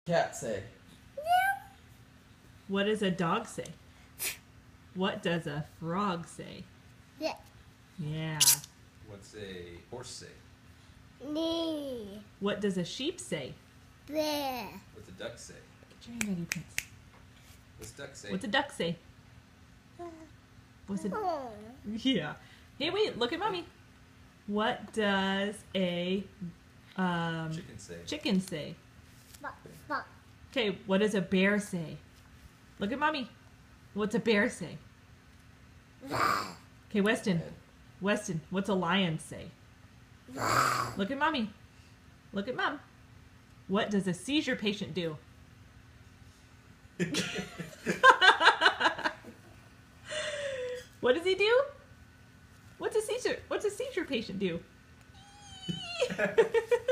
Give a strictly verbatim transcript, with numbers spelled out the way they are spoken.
cat say? What does a dog say? What does a frog say? Yeah. Yeah. What's a horse say? Nee. What does a sheep say? Bear. What's a duck say? Get your hand ready, Prince. What's duck say? What's a duck say? What's a... Oh. Yeah. Hey, wait, look at Mommy. What does a um, Chicken say? chicken say? Buck, buck. Okay, what does a bear say? Look at Mommy. What's a bear say? Okay, Weston. Weston, what's a lion say? Look at Mommy. Look at Mom. What does a seizure patient do? What does he do? What's a seizure? What's a seizure patient do?